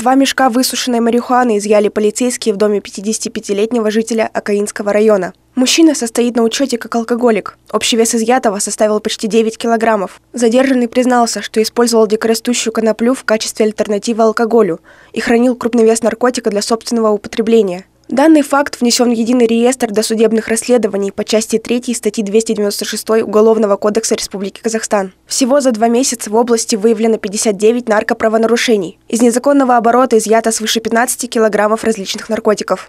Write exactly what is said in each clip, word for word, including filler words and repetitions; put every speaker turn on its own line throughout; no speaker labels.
Два мешка высушенной марихуаны изъяли полицейские в доме пятидесятипятилетнего жителя Акаинского района. Мужчина состоит на учете как алкоголик. Общий вес изъятого составил почти девять килограммов. Задержанный признался, что использовал дикорастущую коноплю в качестве альтернативы алкоголю и хранил крупный вес наркотика для собственного употребления. Данный факт внесен в единый реестр досудебных расследований по части третьей статьи двести девяносто шесть Уголовного кодекса Республики Казахстан. Всего за два месяца в области выявлено пятьдесят девять наркоправонарушений. Из незаконного оборота изъято свыше пятнадцати килограммов различных наркотиков.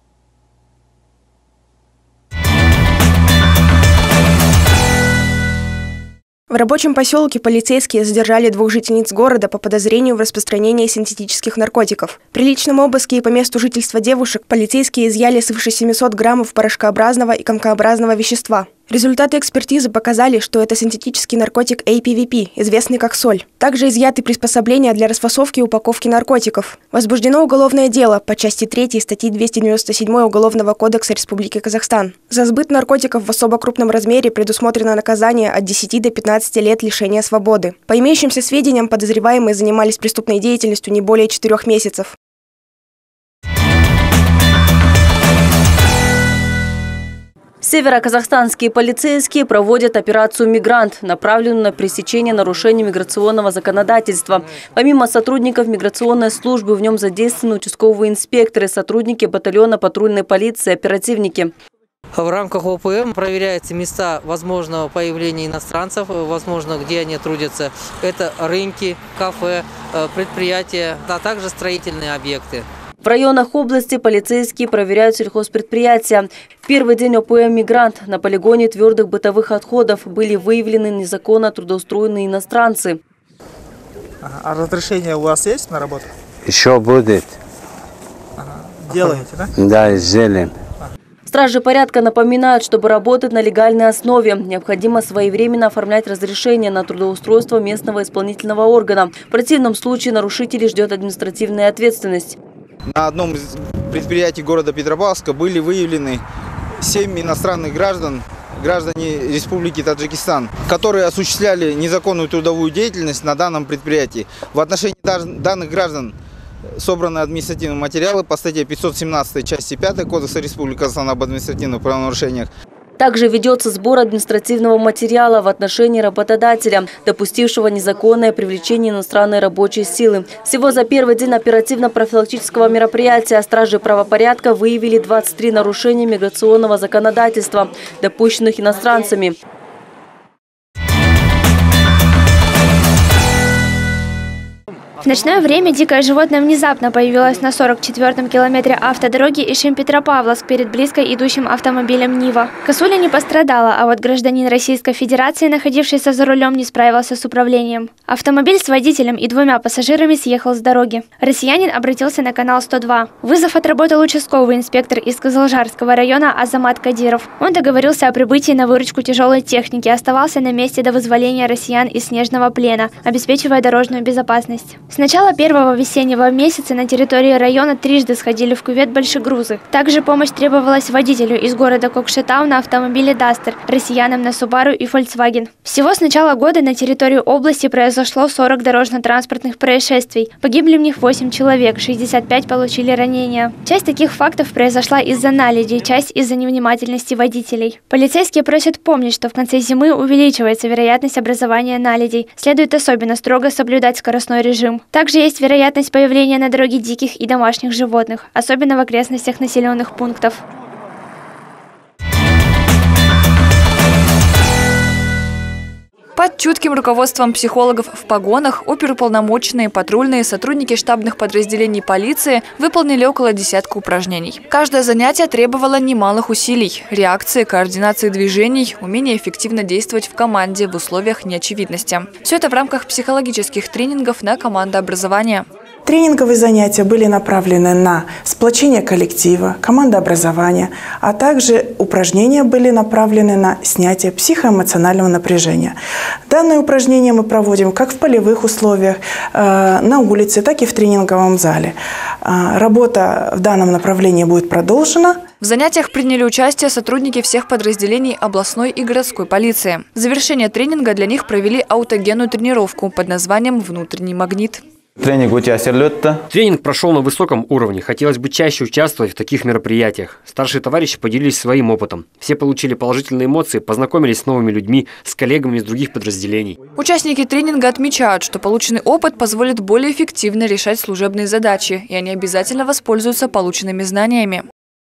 В рабочем поселке полицейские задержали двух жительниц города по подозрению в распространении синтетических наркотиков. При личном обыске и по месту жительства девушек полицейские изъяли свыше семисот граммов порошкообразного и комкообразного вещества. Результаты экспертизы показали, что это синтетический наркотик эй пи ви пи, известный как соль. Также изъяты приспособления для расфасовки и упаковки наркотиков. Возбуждено уголовное дело по части третьей статьи двести девяносто семь Уголовного кодекса Республики Казахстан. За сбыт наркотиков в особо крупном размере предусмотрено наказание от десяти до пятнадцати лет лишения свободы. По имеющимся сведениям, подозреваемые занимались преступной деятельностью не более четырех месяцев.
Североказахстанские полицейские проводят операцию «Мигрант», направленную на пресечение нарушений миграционного законодательства. Помимо сотрудников миграционной службы, в нем задействованы участковые инспекторы, сотрудники батальона патрульной полиции, оперативники.
В рамках о пэ эм проверяются места возможного появления иностранцев, возможно, где они трудятся. Это рынки, кафе, предприятия, а также строительные объекты.
В районах области полицейские проверяют сельхозпредприятия. В первый день о пэ эм «Мигрант» на полигоне твердых бытовых отходов были выявлены незаконно трудоустроенные иностранцы.
А разрешение у вас есть на работу?
Еще будет.
Ага. Делаете, да?
Да, сделаем.
Стражи порядка напоминают, чтобы работать на легальной основе, необходимо своевременно оформлять разрешение на трудоустройство местного исполнительного органа. В противном случае нарушителей ждет административная ответственность.
На одном из предприятий города Петропавловска были выявлены семь иностранных граждан, граждане Республики Таджикистан, которые осуществляли незаконную трудовую деятельность на данном предприятии. В отношении данных граждан собраны административные материалы по статье пятьсот семнадцать части пятой Кодекса Республики Казахстан об административных правонарушениях.
Также ведется сбор административного материала в отношении работодателя, допустившего незаконное привлечение иностранной рабочей силы. Всего за первый день оперативно-профилактического мероприятия стражи правопорядка выявили двадцать три нарушения миграционного законодательства, допущенных иностранцами.
В ночное время дикое животное внезапно появилось на сорок четвёртом километре автодороги Ишим-Петропавловск перед близко идущим автомобилем «Нива». Косуля не пострадала, а вот гражданин Российской Федерации, находившийся за рулем, не справился с управлением. Автомобиль с водителем и двумя пассажирами съехал с дороги. Россиянин обратился на канал сто два. Вызов отработал участковый инспектор из Кызылжарского района Азамат Кадиров. Он договорился о прибытии на выручку тяжелой техники и оставался на месте до вызволения россиян из снежного плена, обеспечивая дорожную безопасность. С начала первого весеннего месяца на территории района трижды сходили в кювет большегрузы. Также помощь требовалась водителю из города Кокшетау на автомобиле «Дастер», россиянам на «Субару» и «Фольксваген». Всего с начала года на территории области произошло сорок дорожно-транспортных происшествий. Погибли в них восемь человек, шестьдесят пять получили ранения. Часть таких фактов произошла из-за наледей, часть из-за невнимательности водителей. Полицейские просят помнить, что в конце зимы увеличивается вероятность образования наледей. Следует особенно строго соблюдать скоростной режим. Также есть вероятность появления на дороге диких и домашних животных, особенно в окрестностях населенных пунктов.
Под чутким руководством психологов в погонах оперуполномоченные, патрульные, сотрудники штабных подразделений полиции выполнили около десятка упражнений. Каждое занятие требовало немалых усилий, реакции, координации движений, умения эффективно действовать в команде в условиях неочевидности. Все это в рамках психологических тренингов на командообразование.
Тренинговые занятия были направлены на сплочение коллектива, командообразование, а также упражнения были направлены на снятие психоэмоционального напряжения. Данные упражнения мы проводим как в полевых условиях, на улице, так и в тренинговом зале. Работа в данном направлении будет продолжена.
В занятиях приняли участие сотрудники всех подразделений областной и городской полиции. В завершение тренинга для них провели аутогенную тренировку под названием «Внутренний магнит».
Тренинг прошел на высоком уровне. Хотелось бы чаще участвовать в таких мероприятиях. Старшие товарищи поделились своим опытом. Все получили положительные эмоции, познакомились с новыми людьми, с коллегами из других подразделений.
Участники тренинга отмечают, что полученный опыт позволит более эффективно решать служебные задачи, и они обязательно воспользуются полученными знаниями.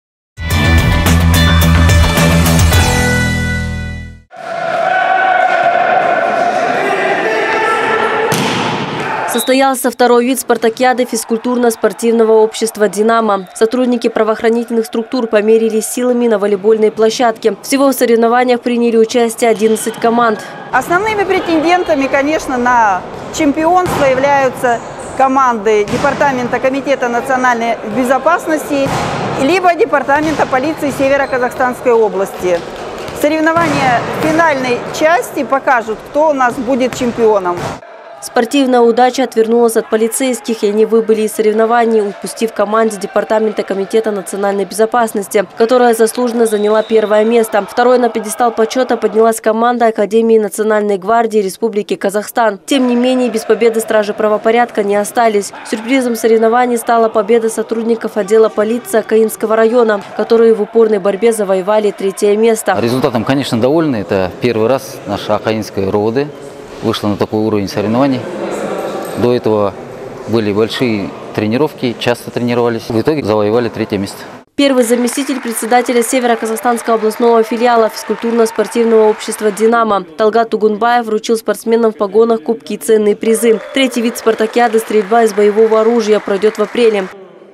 Состоялся второй вид спартакиады физкультурно-спортивного общества «Динамо». Сотрудники правоохранительных структур померились силами на волейбольной площадке. Всего в соревнованиях приняли участие одиннадцать команд.
Основными претендентами, конечно, на чемпионство являются команды Департамента Комитета национальной безопасности либо Департамента полиции Северо-Казахстанской области. Соревнования финальной части покажут, кто у нас будет чемпионом.
Спортивная удача отвернулась от полицейских, и они выбыли из соревнований, упустив команде Департамента Комитета национальной безопасности, которая заслуженно заняла первое место. Второй на пьедестал почета поднялась команда Академии Национальной гвардии Республики Казахстан. Тем не менее, без победы стражи правопорядка не остались. Сюрпризом соревнований стала победа сотрудников отдела полиции Акаинского района, которые в упорной борьбе завоевали третье место.
Результатом, конечно, довольны. Это первый раз наша Акаинская РОВД вышла на такой уровень соревнований. До этого были большие тренировки, часто тренировались. В итоге завоевали третье место.
Первый заместитель председателя Северо-Казахстанского областного филиала физкультурно-спортивного общества «Динамо» Талгат Тугунбаев вручил спортсменам в погонах кубки и ценные призы. Третий вид спартакиады «Стрельба из боевого оружия» пройдет в апреле.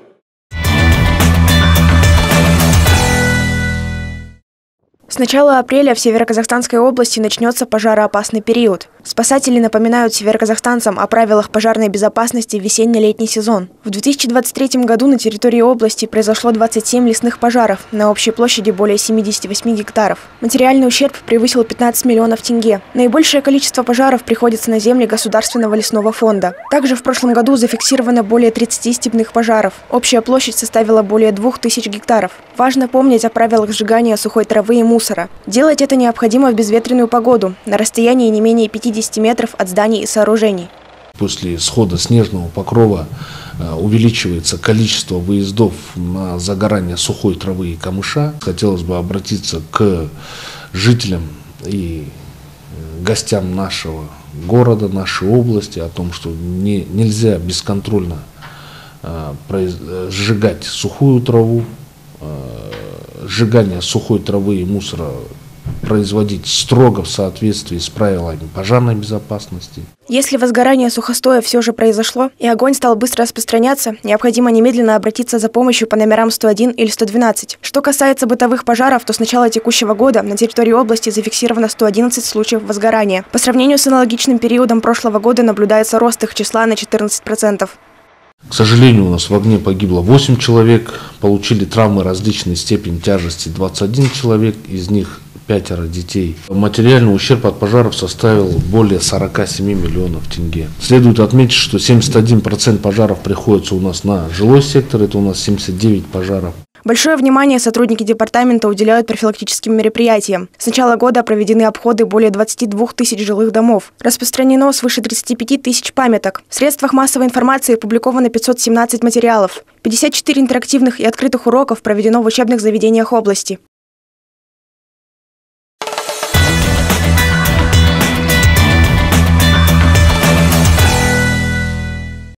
С начала апреля в Северо-Казахстанской области начнется пожароопасный период. Спасатели напоминают североказахстанцам о правилах пожарной безопасности в весенне-летний сезон. В две тысячи двадцать третьем году на территории области произошло двадцать семь лесных пожаров на общей площади более семидесяти восьми гектаров. Материальный ущерб превысил пятнадцать миллионов тенге. Наибольшее количество пожаров приходится на земли Государственного лесного фонда. Также в прошлом году зафиксировано более тридцати степных пожаров. Общая площадь составила более двух тысяч гектаров. Важно помнить о правилах сжигания сухой травы и мусора. Делать это необходимо в безветренную погоду, на расстоянии не менее пятидесяти метров от зданий и сооружений.
После схода снежного покрова увеличивается количество выездов на загорание сухой травы и камыша. Хотелось бы обратиться к жителям и гостям нашего города, нашей области о том, что не, нельзя бесконтрольно сжигать сухую траву. Сжигание сухой травы и мусора производить строго в соответствии с правилами пожарной безопасности.
Если возгорание сухостоя все же произошло и огонь стал быстро распространяться, необходимо немедленно обратиться за помощью по номерам сто один или сто двенадцать. Что касается бытовых пожаров, то с начала текущего года на территории области зафиксировано сто одиннадцать случаев возгорания. По сравнению с аналогичным периодом прошлого года наблюдается рост их числа на четырнадцать процентов.
К сожалению, у нас в огне погибло восемь человек, получили травмы различной степени тяжести двадцать один человек, из них пятеро детей. Материальный ущерб от пожаров составил более сорока семи миллионов тенге. Следует отметить, что семьдесят один процент пожаров приходится у нас на жилой сектор, это у нас семьдесят девять пожаров.
Большое внимание сотрудники департамента уделяют профилактическим мероприятиям. С начала года проведены обходы более двадцати двух тысяч жилых домов. Распространено свыше тридцати пяти тысяч памяток. В средствах массовой информации опубликовано пятьсот семнадцать материалов. пятьдесят четыре интерактивных и открытых уроков проведено в учебных заведениях области.